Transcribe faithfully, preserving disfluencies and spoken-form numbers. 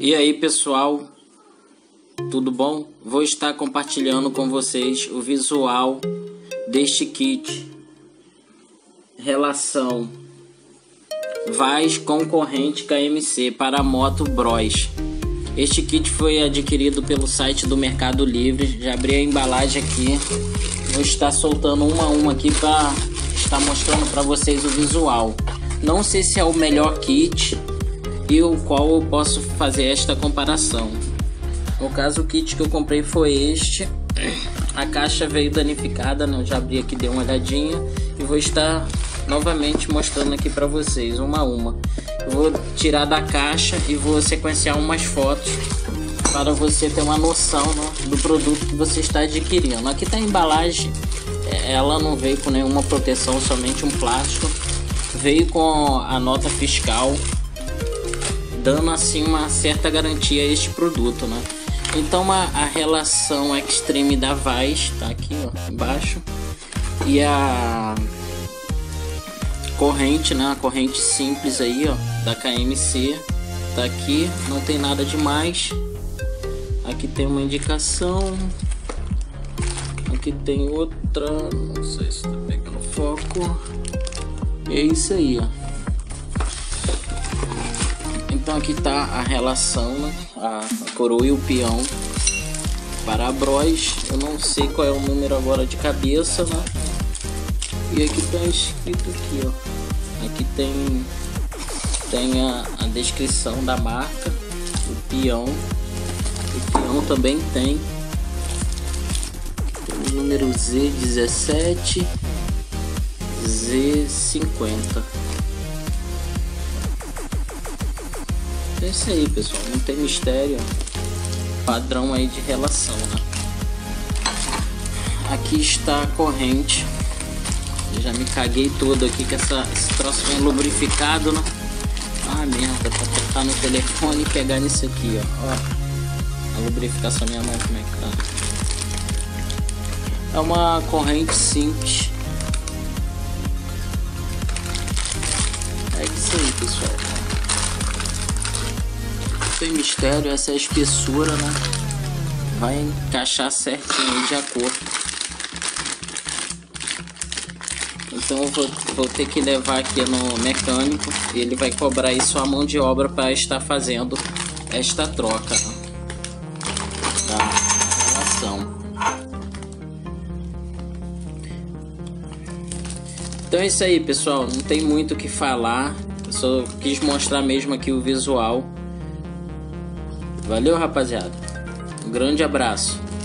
E aí pessoal, tudo bom? Vou estar compartilhando com vocês o visual deste kit relação Vaz concorrente K M C para a moto Bros. Este kit foi adquirido pelo site do Mercado Livre. Já abri a embalagem aqui, vou estar soltando uma a uma aqui para estar mostrando para vocês o visual. Não sei se é o melhor kit e o qual eu posso fazer esta comparação. No caso, o kit que eu comprei foi este. A caixa veio danificada, né? Eu já abri aqui, dei uma olhadinha e vou estar novamente mostrando aqui para vocês uma a uma. Eu vou tirar da caixa e vou sequenciar umas fotos para você ter uma noção, né, do produto que você está adquirindo. Aqui tá a embalagem, ela não veio com nenhuma proteção, somente um plástico. Veio com a nota fiscal, dando assim uma certa garantia a este produto, né? Então a, a relação Extreme da Vaz tá aqui, ó, embaixo, e a corrente, né? A corrente simples aí, ó, da K M C tá aqui, não tem nada demais. Aqui tem uma indicação, aqui tem outra, não sei se tá pegando foco. E é isso aí, ó. Então aqui tá a relação, né? a, a coroa e o peão para a Bros. Eu não sei qual é o número agora de cabeça, né? E aqui tá escrito aqui, ó. Aqui tem tem a, a descrição da marca, o peão. O peão também tem, tem o número Z dezessete, Z cinquenta. É isso aí, pessoal, não tem mistério, padrão aí de relação, né? Aqui está a corrente. Eu já me caguei todo aqui que essa, esse troço vem lubrificado, né? Ah, merda, pra tocar no telefone e pegar nisso aqui, ó. Ó, a lubrificação, minha mão como é que tá. É uma corrente simples. É isso aí, pessoal. Não tem mistério, essa é a espessura, né? Vai encaixar certinho aí de acordo. Então eu vou, vou ter que levar aqui no mecânico e ele vai cobrar isso a mão de obra para estar fazendo esta troca, né, da relação. Então é isso aí, pessoal, não tem muito o que falar, eu só quis mostrar mesmo aqui o visual. Valeu, rapaziada, um grande abraço.